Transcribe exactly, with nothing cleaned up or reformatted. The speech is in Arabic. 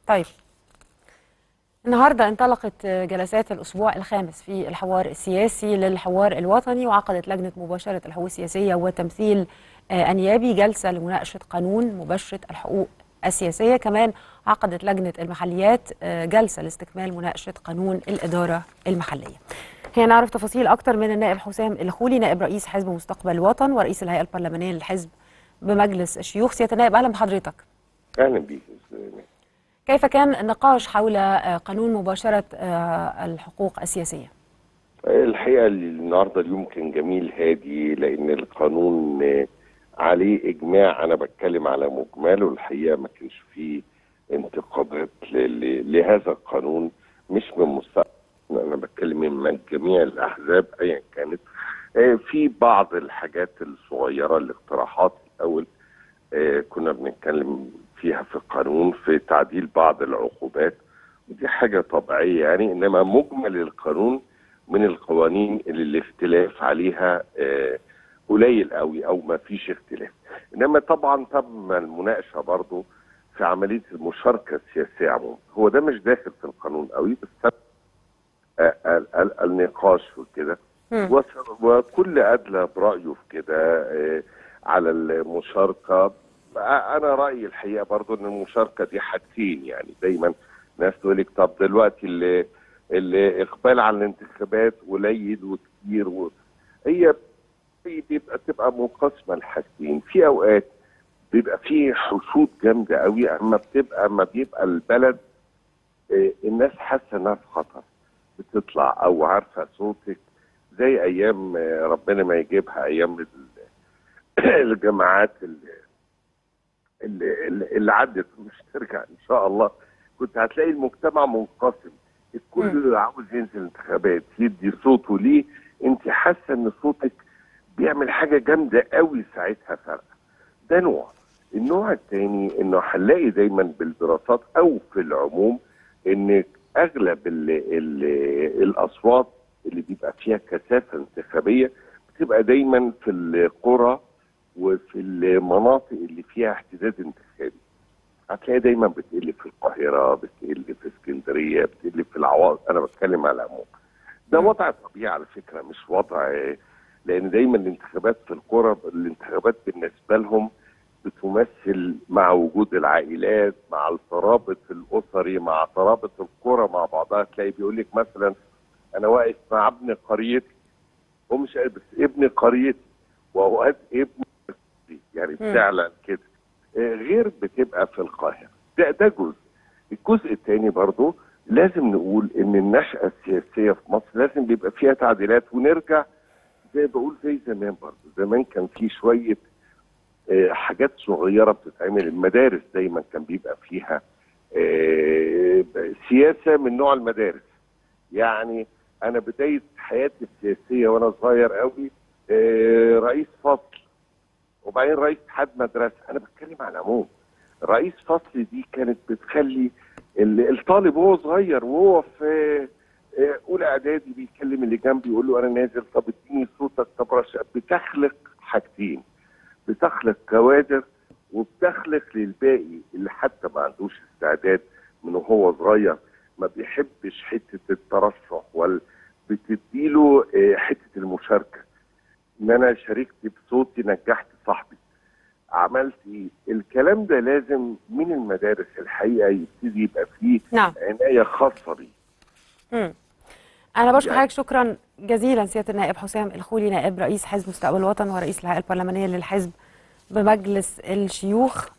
طيب، النهارده انطلقت جلسات الأسبوع الخامس في الحوار السياسي للحوار الوطني، وعقدت لجنة مباشرة الحقوق السياسية وتمثيل أنيابي جلسة لمناقشة قانون مباشرة الحقوق السياسية. كمان عقدت لجنة المحليات جلسة لاستكمال مناقشة قانون الإدارة المحلية. هي نعرف تفاصيل أكتر من النائب حسام الخولي، نائب رئيس حزب مستقبل الوطن ورئيس الهيئة البرلمانية للحزب بمجلس الشيوخ. سيادة النائب، أهلا بحضرتك. أهلا بيك. كيف كان النقاش حول قانون مباشرة الحقوق السياسية؟ الحقيقة النهاردة اليوم كان جميل هادي، لأن القانون عليه إجماع. أنا بتكلم على مجمله، الحقيقة ما كانش فيه انتقادات لهذا القانون، مش من مستقبل، أنا بتكلم من جميع الأحزاب أيا كانت. في بعض الحاجات الصغيرة، الاقتراحات الأول كنا بنتكلم فيها في القانون في تعديل بعض العقوبات، ودي حاجة طبيعية يعني. إنما مجمل القانون من القوانين اللي الاختلاف عليها قليل قوي أو ما فيش اختلاف. إنما طبعا تم المناقشة برضو في عملية المشاركة السياسية عموما. هو ده مش داخل في القانون قوي، بس النقاش وكده، وكل أدلى برأيه في كده على المشاركة. انا رايي الحقيقه برضو ان المشاركه دي حاجتين، يعني دايما ناس تقول لك طب دلوقتي اللي الاقبال على الانتخابات قليل وكتير و... هي بيبقى تبقى منقسمه لحاجتين. في اوقات بيبقى فيه حشود جامده قوي، اما بتبقى اما بيبقى البلد الناس حاسه انها في خطر بتطلع او عارفه صوتك، زي ايام ربنا ما يجيبها، ايام الجماعات اللي اللي, اللي عدت ومش ترجع ان شاء الله. كنت هتلاقي المجتمع منقسم، الكل عاوز ينزل انتخابات يدي صوته ليه. انت حاسه ان صوتك بيعمل حاجه جامده قوي ساعتها فرق. ده نوع. النوع الثاني انه هنلاقي دايما بالدراسات او في العموم ان اغلب ال ال الاصوات اللي بيبقى فيها كثافه انتخابيه بتبقى دايما في القرى وفي المناطق اللي فيها احتداد انتخابي. هتلاقي دايما بتقل في القاهره، بتقل في اسكندريه، بتقل في العواصم. انا بتكلم على العموم. ده وضع طبيعي على فكره، مش وضع، لان دايما الانتخابات في القرى، الانتخابات بالنسبه لهم بتمثل مع وجود العائلات، مع الترابط الاسري، مع ترابط القرى مع بعضها. تلاقي بيقول لك مثلا انا واقف مع ابن قريتي، ومش بس ابن قريتي، واوقات ابن يعني بتعلن كده، غير بتبقى في القاهره. ده ده جزء. الجزء الثاني برضو لازم نقول ان النشأة السياسيه في مصر لازم بيبقى فيها تعديلات، ونرجع زي بقول زي زمان. برضو زمان كان في شويه حاجات صغيره بتتعمل. المدارس دايما كان بيبقى فيها سياسه من نوع المدارس. يعني انا بدايه حياتي السياسيه وانا صغير قوي رئيس فصل، وبعدين رئيس اتحاد مدرسه. انا بتكلم عن العموم. رئيس فصل دي كانت بتخلي الطالب وهو صغير وهو في اولى اعدادي بيكلم اللي جنبي يقول له انا نازل، طب اديني صوتك، طب رشا. بتخلق حاجتين، بتخلق كوادر، وبتخلق للباقي اللي حتى ما عندوش استعداد من وهو صغير، ما بيحبش حته الترشح، ولا بتديله حته المشاركه. ان انا شاركت بصوتي، نجحت صاحبي، عملت ايه. الكلام ده لازم من المدارس الحقيقه يبتدي يبقى فيه نعم. عنايه خاصه بيه. امم انا بشكر حضرتك شكرا جزيلا سياده النائب حسام الخولي، نائب رئيس حزب مستقبل الوطن ورئيس الهيئه البرلمانيه للحزب بمجلس الشيوخ.